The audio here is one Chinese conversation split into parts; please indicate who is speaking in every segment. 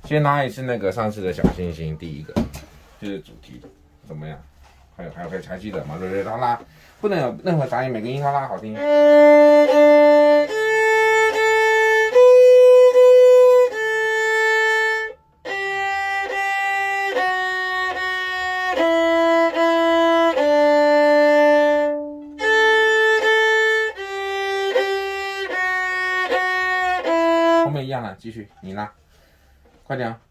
Speaker 1: 先拉一次那个上次的小星星，第一个就是主题，怎么样？还记得吗？对，拉，不能有任何杂音，每个音都拉好听。后面一样了，继续你拉，快点啊！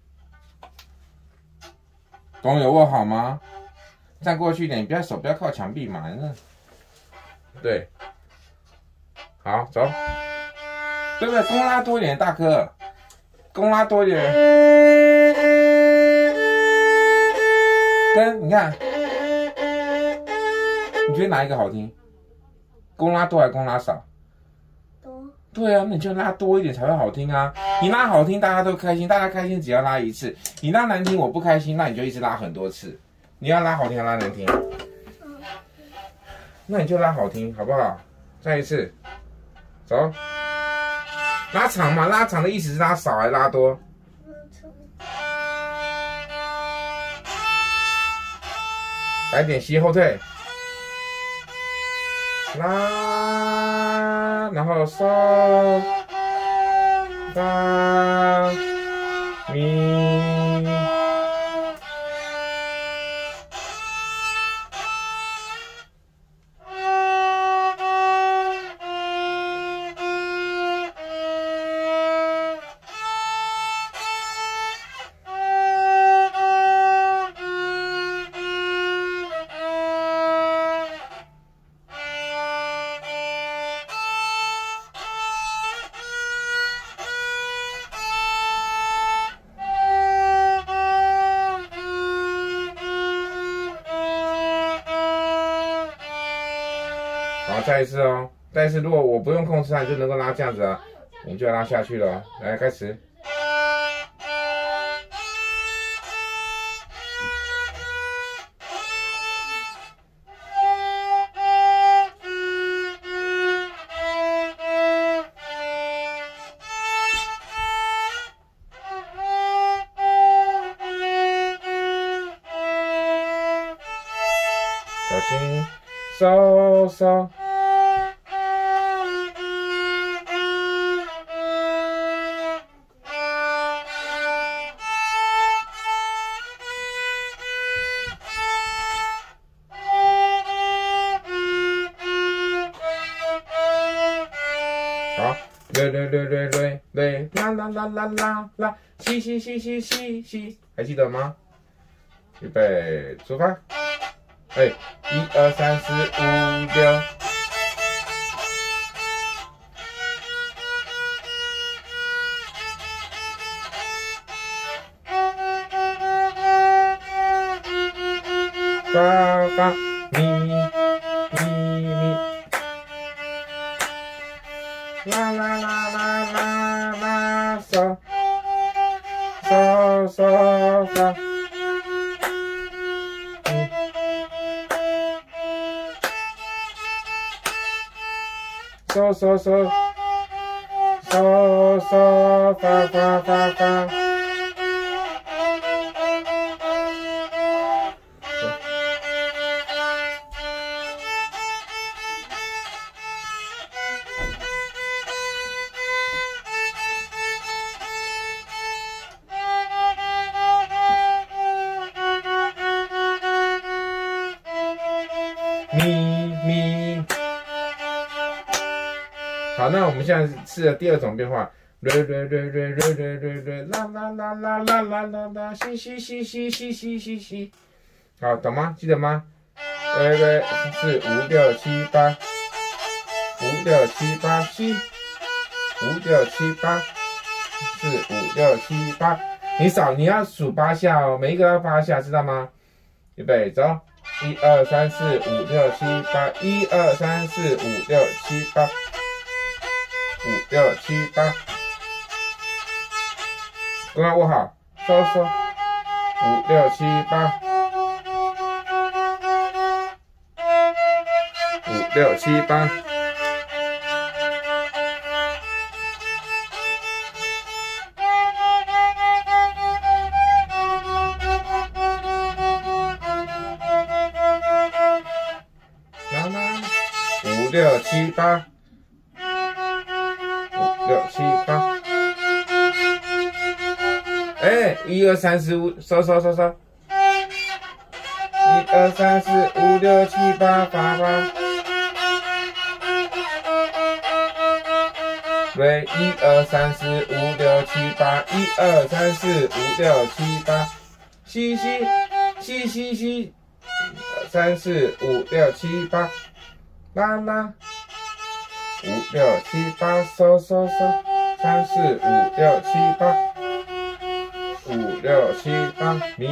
Speaker 1: 弓有握好吗？站过去一点，你手不要靠墙壁嘛，对，好走，对不对？弓拉多一点，大哥，弓拉多一点，你看，你觉得哪一个好听？弓拉多还是弓拉少？
Speaker 2: 多。对
Speaker 1: 啊，那你就拉多一点才会好听啊！你拉好听，大家都开心，大家开心只要拉一次。你拉难听，我不开心，那你就一直拉很多次。你要拉好听，还拉难听？那你就拉好听，好不好？再一次，走。拉长嘛，拉长的意思是拉少还是拉多？来点吸后退，拉，然后嗦，发，咪。好，再一次哦，再一次，如果我不用控制它，你就能够拉这样子啊，你就要拉下去了哦。来，开始。小心，收。好，嘞，啦，西，还记得吗？预备，出发！哎，1、2、3、4、5、6。发，咪，啦，嗦，发。嗦，发。咪。好，那我们现在试了第二种变化，啦，西。好，懂吗？记得吗？4、5、6、7、8，5、6、7、8，西，5、6、7、8，4、5、6、7、8。你要数8下哦，每一个要8下，知道吗？预备，走，1、2、3、4、5、6、7、8，1、2、3、4、5、6、7、8。5、6、7、8，弓要握好，收。5、6、7、8，5、6、7、8。 六七八，五六七八。哎，1、2、3、4、5，收。1、2、3、4、5、6、7、8，发。对，1、2、3、4、5、6、7、8，1、2、3、4、5、6、7、8，西，1、2、3、4、5、6、7、8，啦啦，5、6、7、8，收，3、4、5、6、7、8，5、6、7、8，咪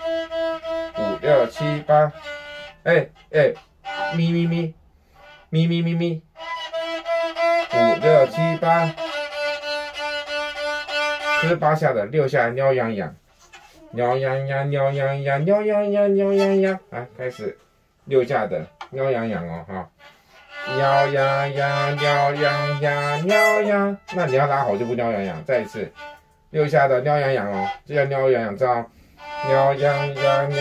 Speaker 1: ，5、6、7、8，哎，咪，5、6、7、8，这是8下的，6下喵痒痒，来开始6下的喵痒痒哦哈，喵痒痒，那你要拉好就不喵痒痒，再一次6下的喵痒痒哦，这叫喵痒痒，知道？喵痒痒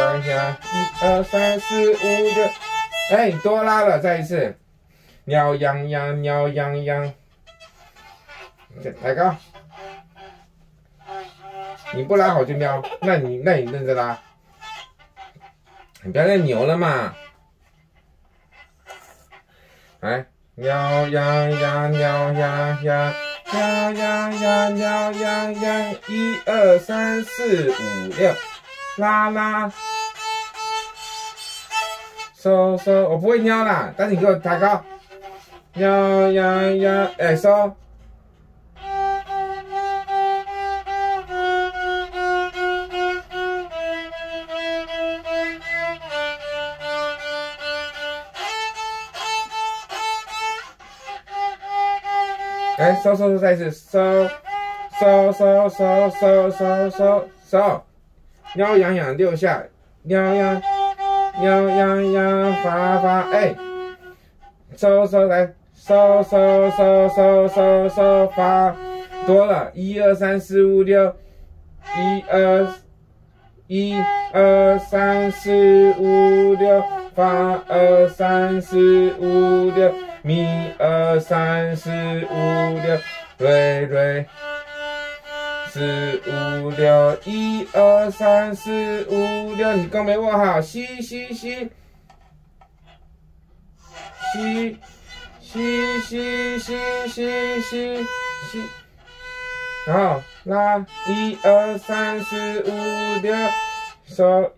Speaker 1: ，1、2、3、4、5、6，哎，你多拉了，再一次。喵痒痒，抬高。你不拉好就喵，那你认真拉，你不要再扭了嘛。来，喵痒痒，1、2、3、4、5、6，拉，收，我不会喵啦，但是你给我抬高。喵痒，哎，收。来，收，再一次，收，喵痒痒6下，喵痒，发，哎，收，来，收，发，多了，1、2、3、4、5、6，1、2、3、4、5、6，发2、3、4、5、6，咪2、3、4、5、6，瑞4、5、6，1、2、3、4、5、6，你弓没握好，西，然后拉1、2、3、4、5、6，收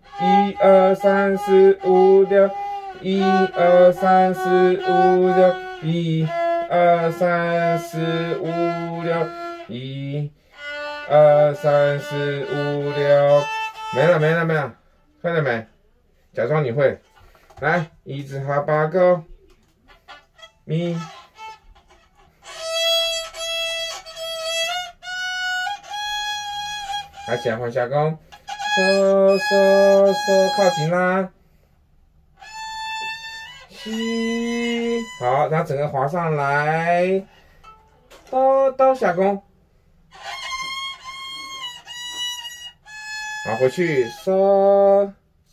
Speaker 1: 1、2、3、4、5、6，1、2、3、4、5、6，1、2、3、4、5、6，1、2、3、4、5、6，没了，看到没？假装你会，来，1字哈巴勾，咪。来，起来换下弓，收，靠近啦，西，好，然后整个滑上来，到下弓，好，回去收，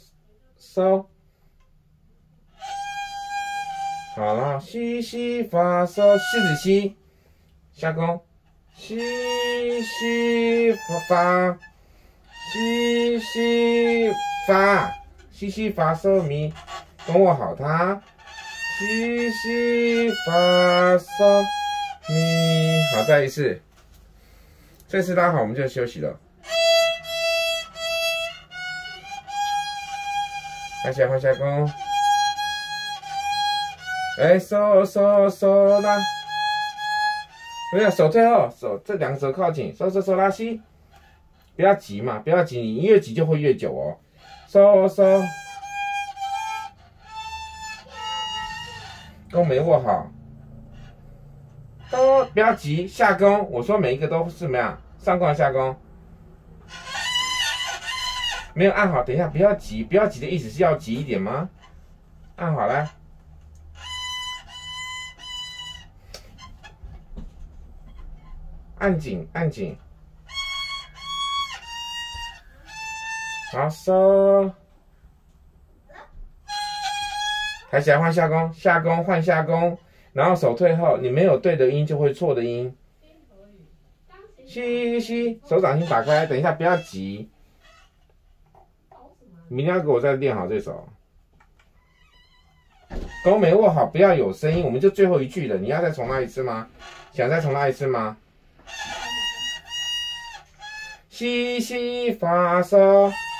Speaker 1: 好了，西发收，四指西，下弓。西发，西发收咪，跟握好它，西发收咪，好，再一次，这次拉好我们就休息了。来，起来换下弓，哎，收拉。没有，手最后，这2个手靠近，收拉西，不要急嘛，不要急，你越急就会越久哦。收，弓没握好，不要急，下弓，我说每一个都是怎么样，上弓下弓，没有按好，等一下不要急的意思是要急一点吗？按好来。按紧，好，收， 抬起来换下弓，下弓换下弓，然后手退后，你没有对的音就会错的音。吸吸，手掌心打开，等一下不要急，明天要给我再练好这首。弓没握好，不要有声音，我们就最后一句了。你要再重来一次吗？想再重来一次吗？西西发嗦，